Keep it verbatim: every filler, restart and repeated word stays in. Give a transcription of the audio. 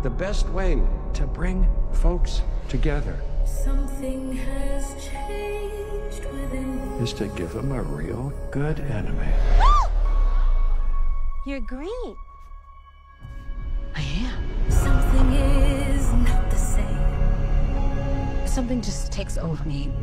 The best way to bring folks together Something has changed within me. is to give them a real good enemy. You're green. I am. Something is not the same. Something just takes over me.